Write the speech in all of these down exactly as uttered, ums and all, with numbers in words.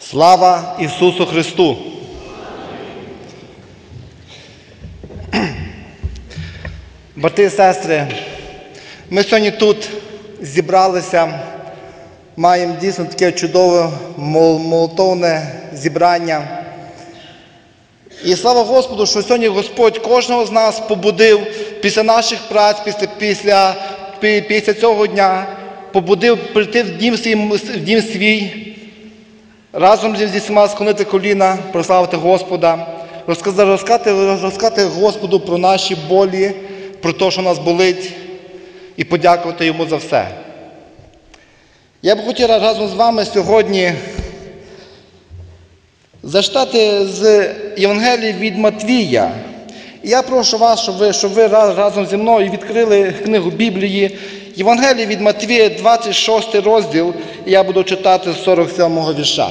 Слава Ісусу Христу! Брати і сестри, ми сьогодні тут зібралися, маємо дійсно таке чудове молитовне зібрання. І слава Господу, що сьогодні Господь кожного з нас побудив після наших праць, після, після, після цього дня, побудив прийти в дім свій, в дім свій, разом зі всіма склонити коліна, прославити Господа, розказати, розказати, розказати Господу про наші болі, про те, що нас болить, і подякувати Йому за все. Я б хотів разом з вами сьогодні зачитати з Євангелії від Матвія. І я прошу вас, щоб ви, щоб ви разом зі мною відкрили книгу Біблії. Євангелія від Матвія, двадцять шостий розділ, і я буду читати з сорок сьомого вірша.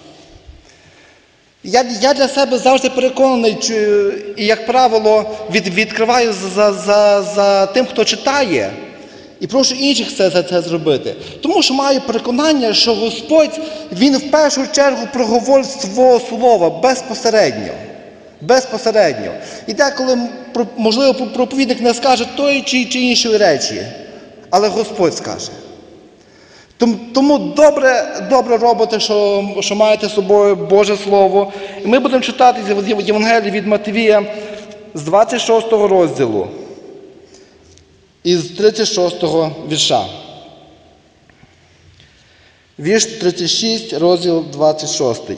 Я, я для себе завжди переконаний, і, як правило, від, відкриваю за, за, за тим, хто читає, і прошу інших це, це, це зробити. Тому що маю переконання, що Господь, Він в першу чергу проговорить свого слова безпосередньо. Безпосередньо. І деколи, можливо, проповідник не скаже тої чи, чи іншої речі, але Господь скаже. Тому добре, добре робите, що, що маєте з собою Боже Слово. І ми будемо читати з Євангелії від Матвія з двадцять шостого розділу і з тридцять шостого вірша. Вірш тридцять шість, розділ двадцять шостий.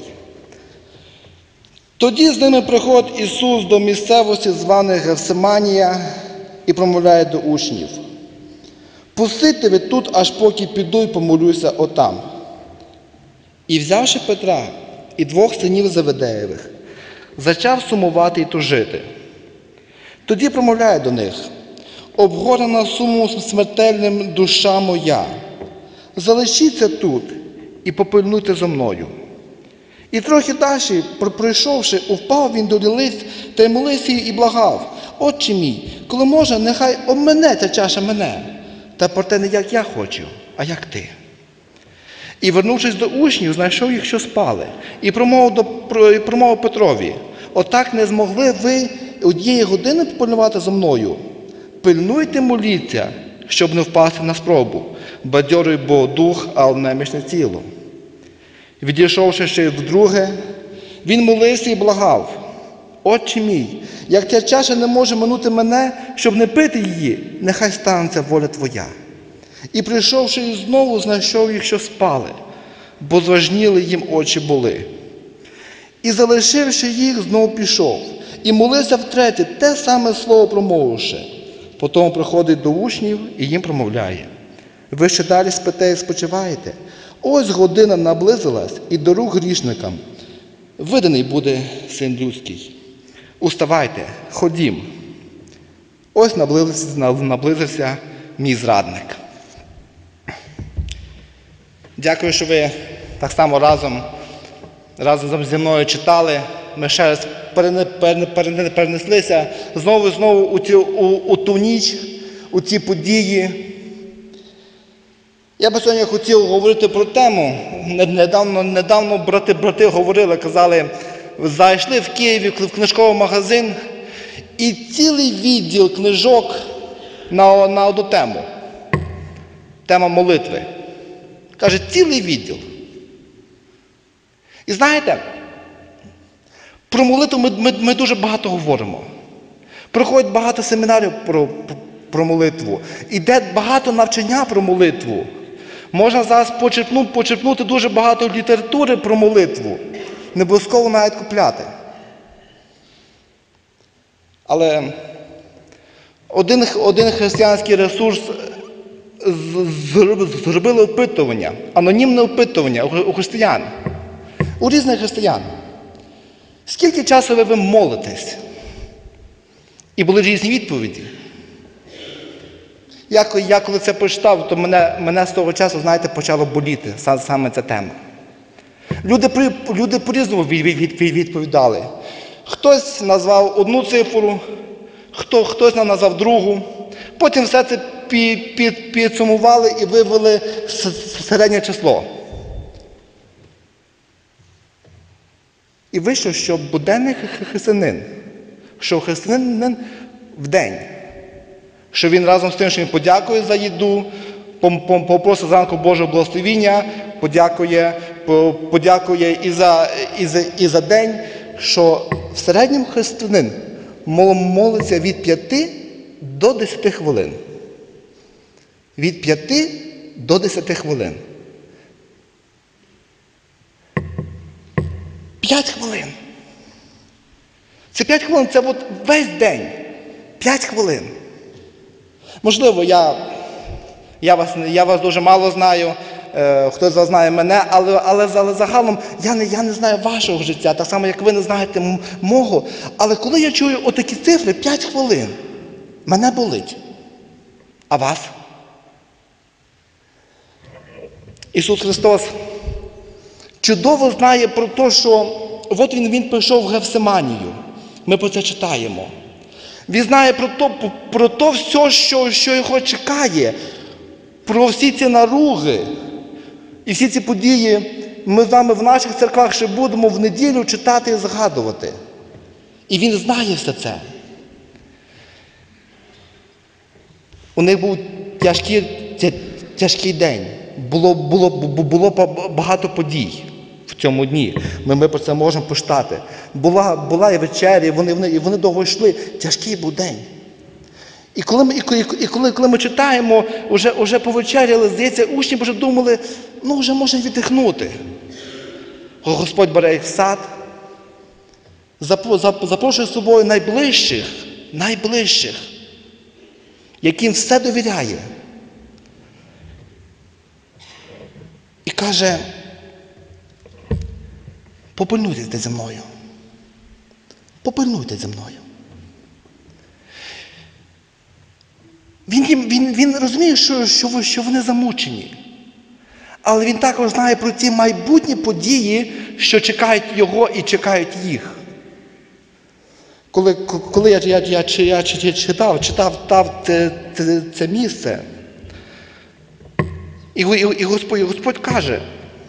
Тоді з ними приходить Ісус до місцевості, званої Гефсиманія, і промовляє до учнів: «Пустите ви тут, аж поки піду й помолюся отам». І, взявши Петра і двох синів Заведеєвих, зачав сумувати й тужити. Тоді промовляє до них: «Обгорена сумом смертельним душа моя, залишіться тут і попильнуйте зо мною». І трохи далі, пройшовши, упав він до лілиць та й молився і благав: «Отче мій, коли може, нехай обмине ця чаша мене, та проте не як я хочу, а як ти». І, вернувшись до учнів, знайшов їх, що спали, і промовив, до, промовив Петрові: «Отак не змогли ви однієї години попильнувати зо мною? Пильнуйте, моліться, щоб не впасти на спробу. Бадьорий бо дух, а немічне тіло». Відійшовши ще вдруге, він молився і благав: «Отче мій, як ця чаша не може минути мене, щоб не пити її, нехай станеться воля Твоя». І, прийшовши знову, знайшов їх, що спали, бо зважніли їм очі були. І, залишивши їх, знову пішов, і молився втретє, те саме слово промовивши. Потім приходить до учнів і їм промовляє: «Ви ще далі спите і спочиваєте? Ось година наблизилась, і до рук грішникам виданий буде Син Людський. Уставайте, ходім. Ось наблизився, наблизився мій зрадник». Дякую, що ви так само разом, разом зі мною читали. Ми ще раз перенеслися знову і знову у, ці, у, у ту ніч, у ці події. Я би сьогодні хотів говорити про тему. Недавно, недавно брати, брати говорили, казали, зайшли в Києві в книжковий магазин, і цілий відділ книжок на, на одну тему. Тема молитви. Каже, цілий відділ. І знаєте, про молитву ми, ми, ми дуже багато говоримо. Проходить багато семінарів про, про молитву. Іде багато навчання про молитву. Можна зараз почерпнути, почерпнути дуже багато літератури про молитву. Не обов'язково навіть купляти. Але один, один християнський ресурс зробили опитування, анонімне опитування у християн, у різних християн. Скільки часу ви, ви молитесь? І були різні відповіді. Я, я коли це прочитав, то мене, мене з того часу, знаєте, почало боліти саме ця тема. Люди, люди по-різному від, від, від, відповідали. Хтось назвав одну цифру, хто, хтось назвав другу. Потім все це під, під, підсумували і вивели середнє число. І вийшло, що буденний християнин, що християнин в день, що він разом з тим, що він подякує за їду, попросить зранку Божого благословіння, подякує, подякує і за, і, за, і за день, що в середньому християнин молиться від п'яти до десяти хвилин. Від п'яти до десяти хвилин. П'ять хвилин. Це п'ять хвилин, це от весь день. П'ять хвилин. Можливо, я, я, вас, я вас дуже мало знаю, е, хтось з вас знає мене, але, але, але загалом я не, я не знаю вашого життя, так само, як ви не знаєте м- мого. Але коли я чую отакі цифри, п'ять хвилин, мене болить. А вас? Ісус Христос чудово знає про те, що от він, він прийшов в Гефсиманію. Ми про це читаємо. Він знає про то, про то все, що, що його чекає, про всі ці наруги. І всі ці події ми з вами в наших церквах ще будемо в неділю читати і згадувати. І він знає все це. У них був тяжкий, тяжкий день. Було, було, було багато подій в цьому дні. Ми, ми про це можемо почитати. Була, була і вечеря, і вони, вони, і вони довго йшли. Тяжкий був день. І коли ми, і, і коли, коли ми читаємо, вже, вже повечеряли, здається, учні вже думали, ну вже можна віддихнути. Господь бере їх в сад, запрошує з собою найближчих, найближчих, яким все довіряє. І каже, попильнуйте зі мною. Попильнуйте зі мною. Він, він, він розуміє, що, що, що вони замучені. Але він також знає про ті майбутні події, що чекають його і чекають їх. Коли, коли я, я, я, я, я читав, читав там це, це, це місце, і, і, і Господь, Господь каже,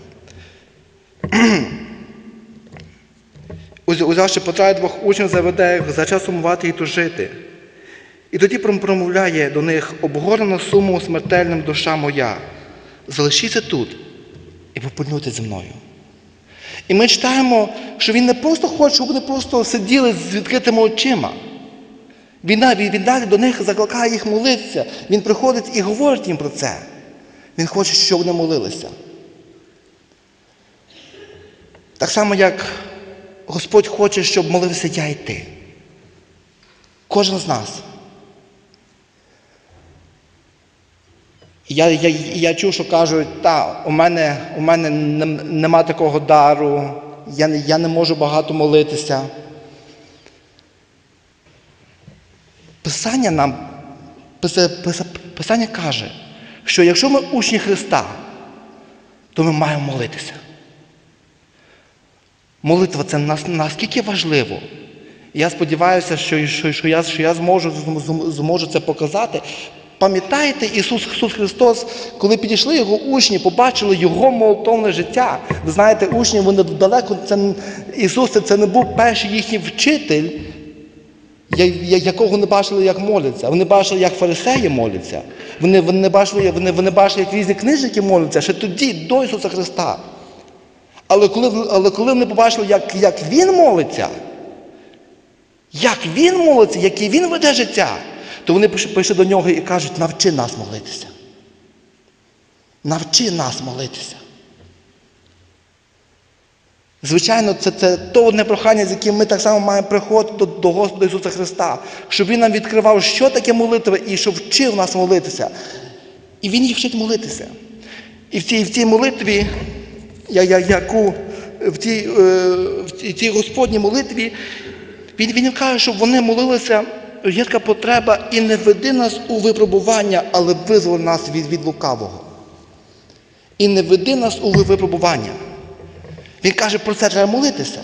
узявши Петра і двох учнів, заведе їх, зачав сумувати і тужити. І тоді промовляє до них, обгорнена сумом смертельним душа моя, залишіться тут і попильнуйте зі мною. І ми читаємо, що він не просто хоче, щоб вони просто сиділи з відкритими очима. Він, він далі до них закликає їх молитися. Він приходить і говорить їм про це. Він хоче, щоб вони молилися. Так само, як Господь хоче, щоб молився я і ти. Кожен з нас. Я, я, я чув, що кажуть, та, у мене, у мене нема такого дару, я, я не можу багато молитися. Писання нам, Писання каже, що якщо ми учні Христа, то ми маємо молитися. Молитва – це наскільки важливо. Я сподіваюся, що, що, що, я, що я зможу, зможу це показати. Пам'ятаєте, Ісус, Ісус Христос, коли підійшли Його учні, побачили Його молитовне життя. Ви знаєте, учні, вони далеко, це, Ісус це не був перший їхній вчитель, якого не бачили, як моляться. Вони бачили, як фарисеї моляться. Вони, вони, бачили, вони, вони бачили, як різні книжники моляться, ще тоді, до Ісуса Христа. Але коли, але коли вони побачили, як, як Він молиться, як Він молиться, яке Він веде життя, то вони прийшли до Нього і кажуть, навчи нас молитися. Навчи нас молитися. Звичайно, це, це то одне прохання, з яким ми так само маємо приходити до, до Господа Ісуса Христа. Щоб Він нам відкривав, що таке молитва, і щоб вчив нас молитися. І Він їх вчить молитися. І в цій, в цій молитві, я, я, яку, в цій, в цій Господній молитві, Він, він каже, щоб вони молилися, є така потреба, і не веди нас у випробування, але визволи нас від, від лукавого. І не веди нас у випробування. Він каже, про це треба молитися.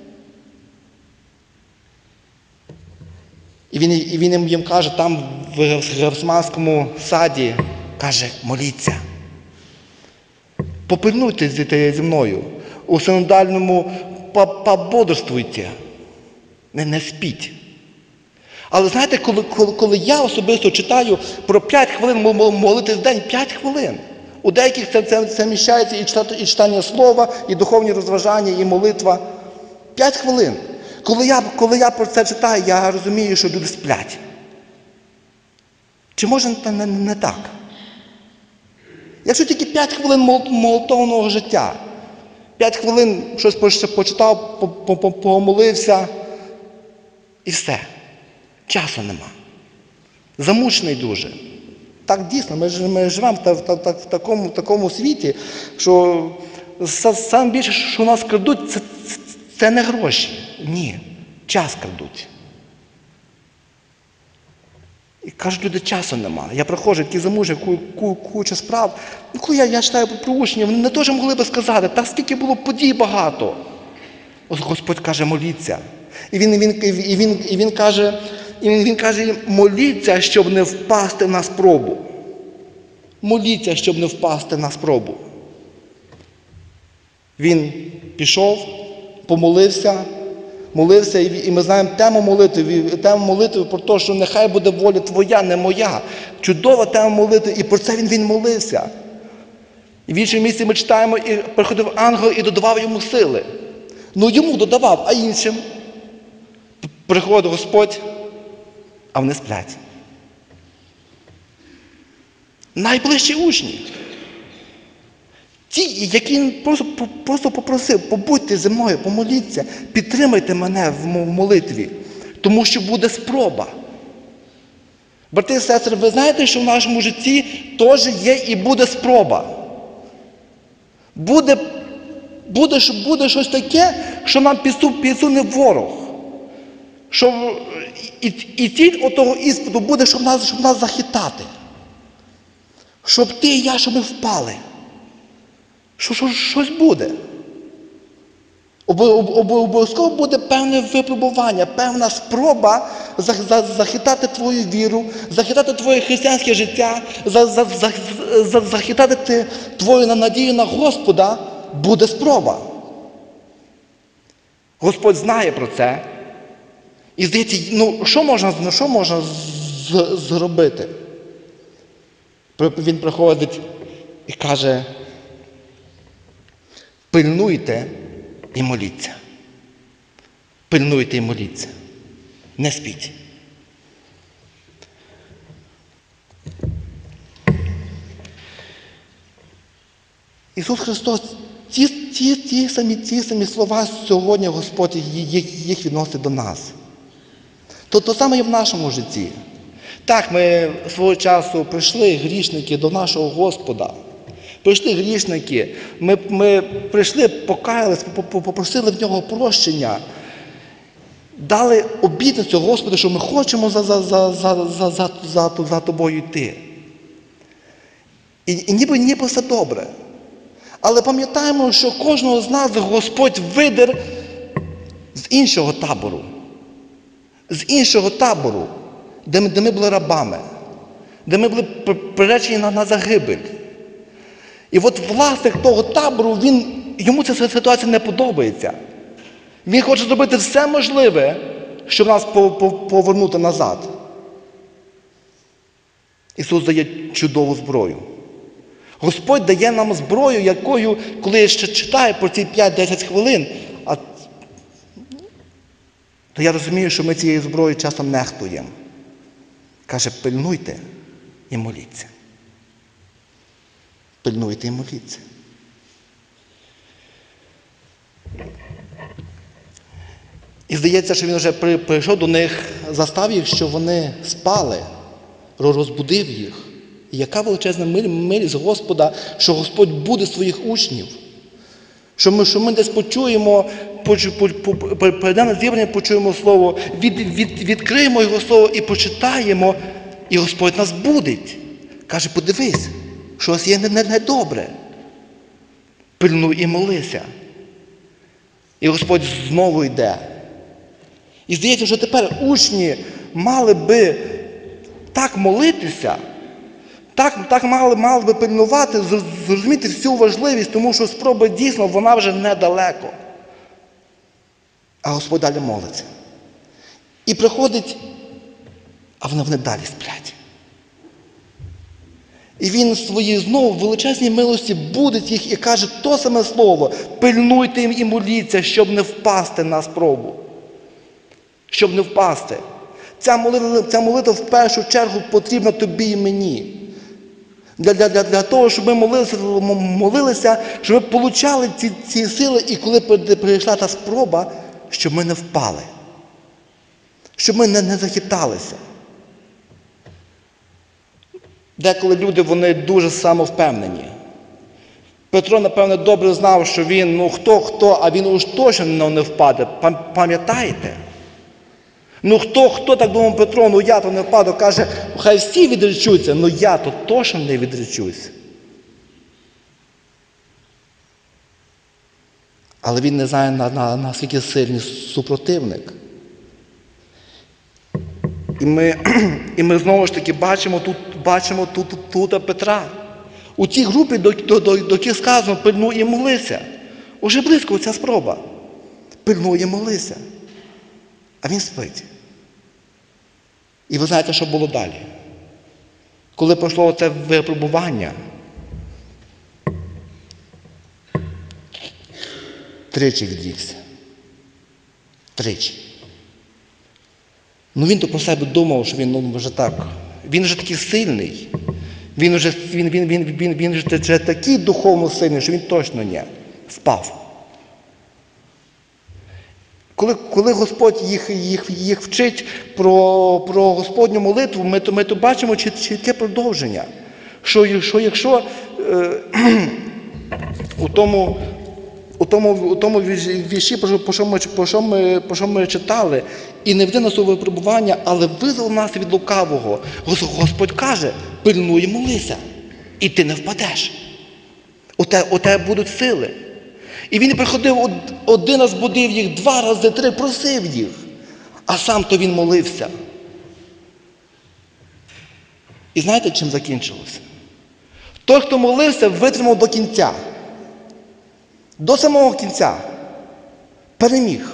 І він, і він їм каже, там в Гефсиманському саді, каже, моліться. Попильнуйте зі мною. У синодальному пободрствуйте, не, не спіть. Але знаєте, коли, коли, коли я особисто читаю про п'ять хвилин молитись в день, п'ять хвилин. У деяких це, це, це міщається і, читати, і читання слова, і духовні розважання, і молитва. П'ять хвилин. Коли я, коли я про це читаю, я розумію, що люди сплять. Чи може це не, не так? Якщо тільки п'ять хвилин молитовного життя, п'ять хвилин щось почитав, помолився, і все. Часу нема. Замучений дуже. Так дійсно, ми, ми живемо в, в, в, в, такому, в такому світі, що саме більше, що нас крадуть, це, це, це не гроші. Ні, час крадуть. І кажуть, люди, часу немає. Я проходжу, які замужні, ку, ку, куча справ. Ну, коли я, я читаю про учнів, вони теж могли би сказати, та скільки було подій багато. Ось Господь каже, моліться. І він, він, і він, і він каже, і він, він каже, моліться, щоб не впасти на спробу. Моліться, щоб не впасти на спробу. Він пішов, помолився, молився, і ми знаємо тему молитви, тему молитви про те, що нехай буде воля твоя, не моя. Чудова тема молитви, і про це він, він молився. І в іншому місці ми читаємо, і приходив ангел і додавав йому сили. Ну йому додавав, а іншим приходить Господь, а вони сплять. Найближчі учні. Ті, які він просто, просто попросив, побудьте зі мною, помоліться, підтримайте мене в молитві, тому що буде спроба. Брати і сестри, ви знаєте, що в нашому житті теж є і буде спроба. Буде, буде, буде щось таке, що нам підсуне ворог. Що і, і ціль отого іспиту буде, щоб нас, щоб нас захитати. Щоб ти і я, щоб ми впали. Що, що щось буде. Обов'язково буде певне випробування, певна спроба захитати твою віру, захитати твоє християнське життя, захитати твою надію на Господа, буде спроба. Господь знає про це. І здається, ну що можна, ну, що можна з- зробити? Він приходить і каже, пильнуйте і моліться. Пильнуйте і моліться. Не спіть. Ісус Христос, ті, ті, ті, самі, ті самі слова сьогодні Господь їх, їх відносить до нас. То, то саме і в нашому житті. Так, ми свого часу прийшли, грішники, до нашого Господа. Прийшли грішники, ми, ми прийшли, покаялись, попросили в Нього прощення, дали обітницю Господу, що ми хочемо за, за, за, за, за, за, за, за тобою йти. І, і ніби, ніби все добре. Але пам'ятаємо, що кожного з нас Господь видер з іншого табору. З іншого табору, де ми, де ми були рабами, де ми були приречені на, на загибель. І от власник того табору, він, йому ця ситуація не подобається. Він хоче зробити все можливе, щоб нас повернути назад. Ісус дає чудову зброю. Господь дає нам зброю, якою, коли я ще читаю про ці п'ять-десять хвилин, а, то я розумію, що ми цією зброєю часом нехтуємо. Каже, пильнуйте і моліться. Пильнуйте і моліться. І здається, що він вже прийшов до них, застав їх, що вони спали, розбудив їх. І яка величезна милість Господа, що Господь буде своїх учнів. Що ми, що ми десь почуємо, перейдемо на зібрання, почуємо Слово, від, від, відкриємо Його Слово і почитаємо, і Господь нас будить. Каже, подивись, щось є недобре. Пильнуй і молися. І Господь знову йде. І здається, що тепер учні мали би так молитися, так, так мали, мали би пильнувати, зрозуміти всю важливість, тому що спроба дійсно, вона вже недалеко. А Господь далі молиться. І приходить, а вони, вони далі сплять. І він в своїй знову величезній милості будить їх і каже то саме слово: пильнуйте їм і моліться, щоб не впасти на спробу. Щоб не впасти. Ця молитва, ця молитва в першу чергу потрібна тобі і мені. Для, для, для, для того, щоб ми молилися, молилися щоб ми получали ці, ці сили, і коли прийшла та спроба, щоб ми не впали. Щоб ми не, не захиталися. Деколи люди, вони дуже самовпевнені. Петро, напевне, добре знав, що він, ну хто-хто, а він уж точно не впаде. Пам'ятаєте? Ну хто, хто так думав Петро, ну я то не впаду, каже, хай всі відречуться, ну я то точно не відречусь. Але він не знає, на, на, наскільки сильний супротивник. І ми, і ми знову ж таки бачимо тут, бачимо тут, тут, тут Петра. У тій групі, до, до, до, до яких сказано, пильнуй і молися. Уже близько ця спроба. Пильнуй і молися. А він спить. І ви знаєте, що було далі? Коли пройшло це випробування, тричі відрікся. Тричі. Ну він то про себе думав, що він ну, вже так. Він вже такий сильний. Він вже, він, він, він, він, він вже такий духовно сильний, що він точно не впав. Коли, коли Господь їх, їх, їх вчить про, про Господню молитву, ми то, ми то бачимо чітке продовження. Що, що якщо е, у тому, у тому, у тому вірші, про що, ми, про, що ми, про що ми читали, і не веди нас у випробування, але визвол нас від лукавого. Господь каже, пильнуй і молися, і ти не впадеш. У тебе, у тебе будуть сили. І він приходив, один раз будив їх, два рази, три, просив їх. А сам то він молився. І знаєте, чим закінчилося? Той, хто молився, витримав до кінця. До самого кінця. Переміг.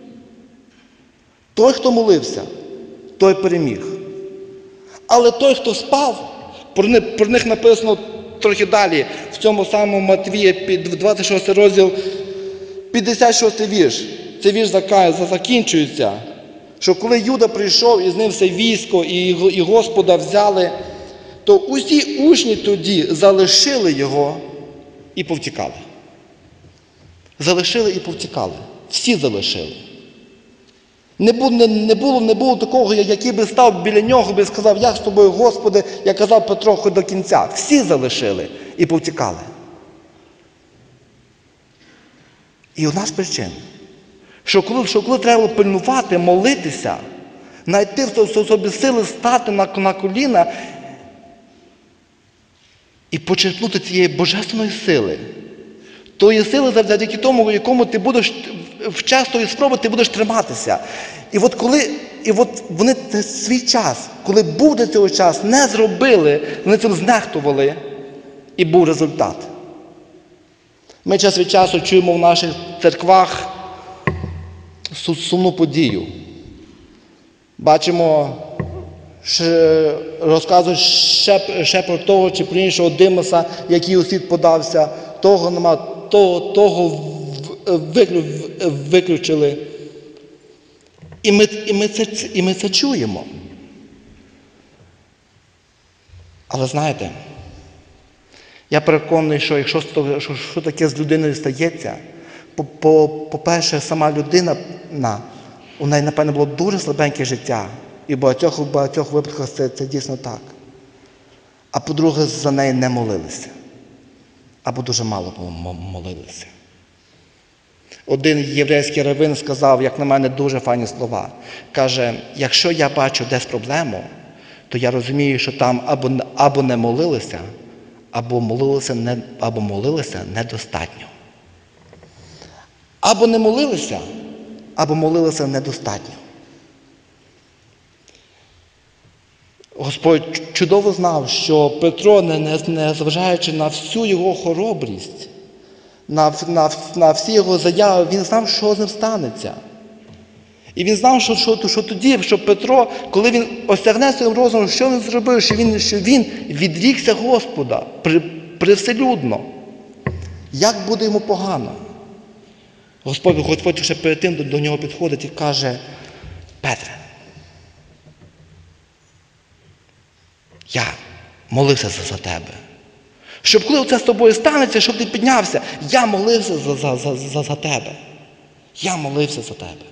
Той, хто молився, той переміг. Але той, хто спав, про них, про них написано трохи далі, в цьому самому Матвія, двадцять шостий розділ, п'ятдесят шостий вірш. Цей вірш закінчується, що коли Юда прийшов і з ним все військо, і Господа взяли, то усі учні тоді залишили його і повтікали. Залишили і повтікали. Всі залишили. Не було, не, не, було, не було такого, який би став біля нього і сказав, я з тобою, Господи, як казав Петро, хоч до кінця. Всі залишили і повтікали. І одна з причин, що коли, що коли треба пильнувати, молитися, знайти в собі сили стати на, на коліна і почерпнути цієї божественної сили, тої сили, завдяки тому, в якому ти будеш в час тої спроби ти будеш триматися. І от коли, і от вони свій час, коли був до цього час, не зробили, вони цим знехтували, і був результат. Ми час від часу чуємо в наших церквах сумну подію. Бачимо, ще, розказують ще, ще про того чи про іншого Димоса, який у світ подався, того нема, того, того виключили. І ми, і, ми це, і ми це чуємо. Але знаєте, я переконаний, що якщо що, що таке з людиною стається, по-перше, сама людина, у неї, напевно, було дуже слабеньке життя. І в багатьох, в багатьох випадках це, це дійсно так. А по-друге, за неї не молилися. Або дуже мало молилися. Один єврейський раввин сказав, як на мене, дуже файні слова. Каже, якщо я бачу десь проблему, то я розумію, що там або, або не молилися, або молилися, не, або молилися недостатньо. Або не молилися, або молилися недостатньо. Господь чудово знав, що Петро, не зважаючи на всю його хоробрість, на, на, на всі його заяви, він знав, що з ним станеться. І він знав, що, що, що тоді, що Петро, коли він осягне своїм розумом, що він зробив, що він, що він відрікся Господа при, привселюдно. Як буде йому погано? Господь, Господь ще перед тим до, до нього підходить і каже: Петре, я молився за, за тебе. Щоб коли це з тобою станеться, щоб ти піднявся, я молився за, за, за, за, за тебе. Я молився за тебе.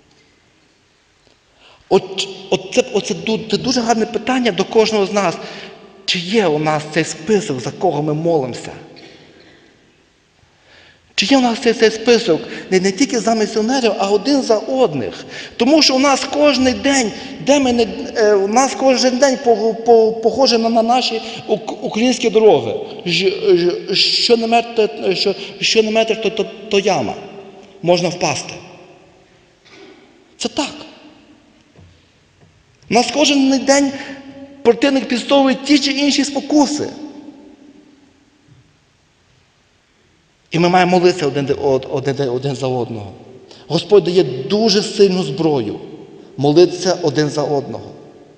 От, от це, оце, це дуже гарне питання до кожного з нас. Чи є у нас цей список, за кого ми молимося? Чи є у нас цей, цей список не, не тільки за місіонерів, а один за одних? Тому що у нас кожен день, де ми не, е, у нас кожен день по, по, похоже на, на наші українські дороги. Що не метр, що, що не метр то, то, то яма. Можна впасти. Це так. У нас кожен день противник підстовує ті чи інші спокуси. І ми маємо молитися один, один, один за одного. Господь дає дуже сильну зброю молитися один за одного.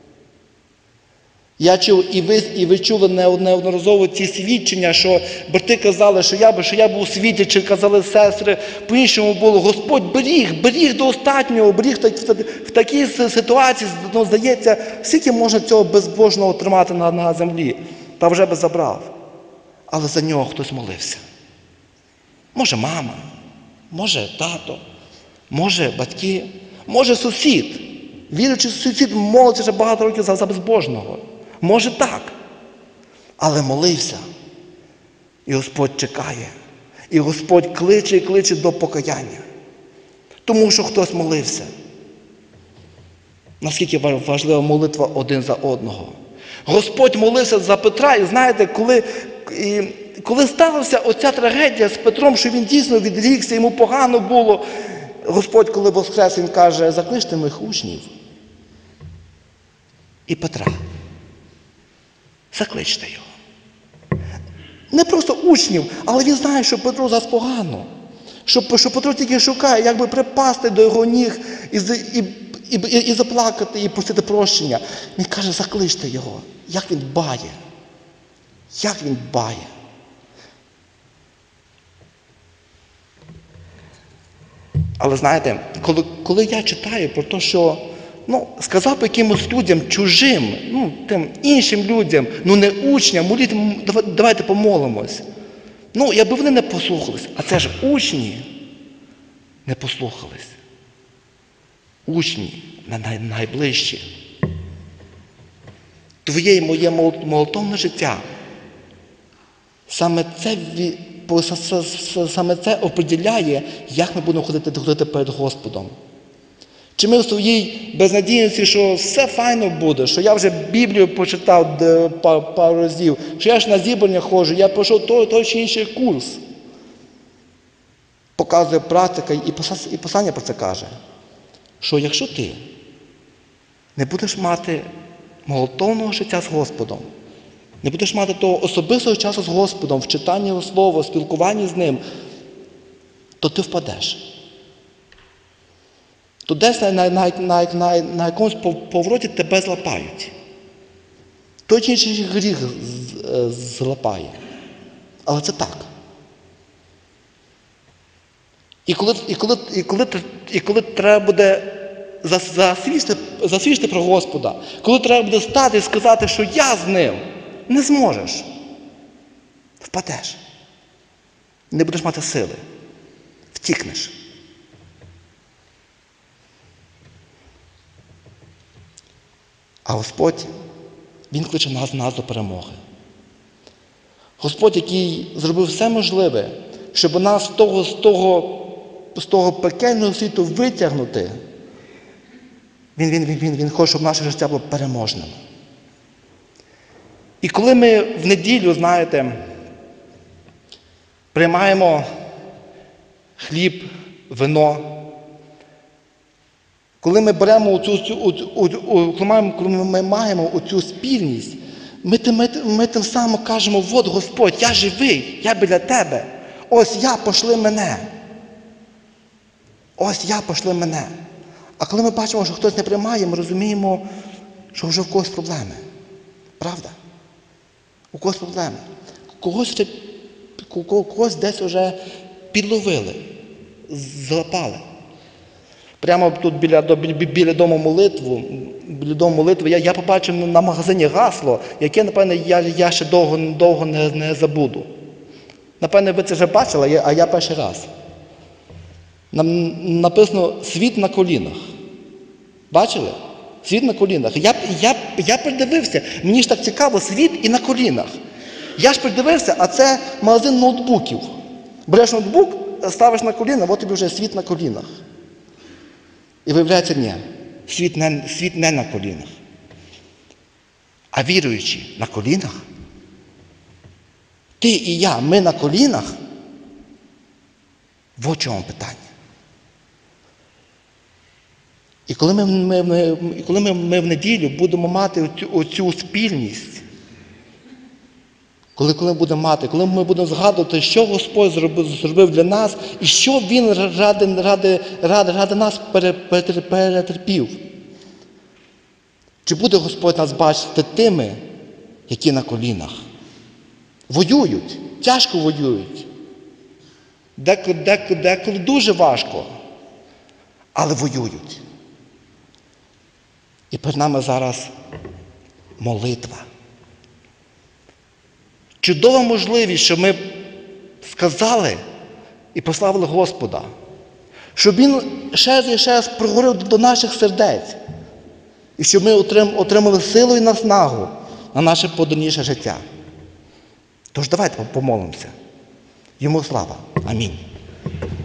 Я чув, і ви, і ви чули неодноразово ці свідчення, що брати казали, що я, що я був у світі, чи казали сестри, по-іншому було. Господь беріг, беріг до останнього, беріг в, в такій ситуації, ну, здається, скільки можна цього безбожного тримати на, на землі, та вже би забрав. Але за нього хтось молився. Може мама, може тато, може батьки, може сусід. Віруючий сусід молиться вже багато років за, за безбожного. Може так. Але молився. І Господь чекає. І Господь кличе і кличе до покаяння. Тому що хтось молився. Наскільки важлива молитва один за одного. Господь молився за Петра, і знаєте, коли... І, Коли сталася оця трагедія з Петром, що він дійсно відрікся, йому погано було, Господь, коли воскрес, він каже: закличте моїх учнів і Петра. Закличте його. Не просто учнів, але він знає, що Петру зараз погано. Що, що Петро тільки шукає, як би припасти до його ніг і, і, і, і, і заплакати, і просити прощення. Він каже: закличте його. Як він дбає. Як він дбає. Але знаєте, коли, коли я читаю про те, що, ну, сказав би якимось людям чужим, ну, тим іншим людям, ну не учням, моліть, давайте помолимось. Ну, якби вони не послухались, а це ж учні не послухались. Учні най, найближчі. Твоє і моє молитовне життя. Саме це Саме це определяє, як ми будемо ходити, ходити перед Господом. Чи ми в своїй безнадійності, що все файно буде, що я вже Біблію почитав пару разів, що я ж на зібрання ходжу, я пройшов той, той чи інший курс. Показує практика, і Писання про це каже, що якщо ти не будеш мати молитовного життя з Господом, не будеш мати того особистого часу з Господом, в читанні Його Слова, в спілкуванні з Ним, то ти впадеш. То десь на, на, на, на, на, на якомусь повороті тебе злапають. Той чи інший гріх злапає. Але це так. І коли, і коли, і коли, і коли треба буде засвідчити, засвідчити про Господа, коли треба буде стати і сказати, що я з Ним, не зможеш. Впадеш. Не будеш мати сили. Втікнеш. А Господь, Він кличе нас, нас до перемоги. Господь, який зробив все можливе, щоб нас з того, з того, з того пекельного світу витягнути, Він, він, він, він, він хоче, щоб наше життя було переможним. І коли ми в неділю, знаєте, приймаємо хліб, вино, коли ми беремо оцю, оцю, оцю, коли ми маємо оцю спільність, ми тим, ми, ми тим самим кажемо: от Господь, я живий, я біля тебе, ось я, пошли мене. Ось я, пошли мене. А коли ми бачимо, що хтось не приймає, ми розуміємо, що вже в когось проблеми. Правда? У когось проблеми. Когось, вже, когось десь вже підловили, залапали. Прямо тут біля, біля дому молитву, біля дому молитви я, я побачив на магазині гасло, яке, напевно, я, я ще довго, довго не, не забуду. Напевно, ви це вже бачили, а я перший раз. Нам написано «Світ на колінах». Бачили? Світ на колінах. Я, я, я придивився, мені ж так цікаво, світ і на колінах. Я ж придивився, а це магазин ноутбуків. Береш ноутбук, ставиш на коліна, от тобі вже світ на колінах. І виявляється, ні, світ не, світ не на колінах. А віруючі на колінах, ти і я, ми на колінах, в чому питання. І коли ми, ми, ми, і коли ми, ми в неділю будемо мати оцю, оцю спільність, коли, коли ми будемо мати, коли ми будемо згадувати, що Господь зробив, зробив для нас, і що Він ради, ради, ради, ради нас перетерпів. Чи буде Господь нас бачити тими, які на колінах? Воюють, тяжко воюють. Деколи, деколи, деколи дуже важко, але воюють. І перед нами зараз молитва. Чудова можливість, щоб ми сказали і прославили Господа. Щоб Він ще і ще раз проговорив до наших сердець. І щоб ми отримали силу і наснагу на наше подальніше життя. Тож давайте помолимося. Йому слава. Амінь.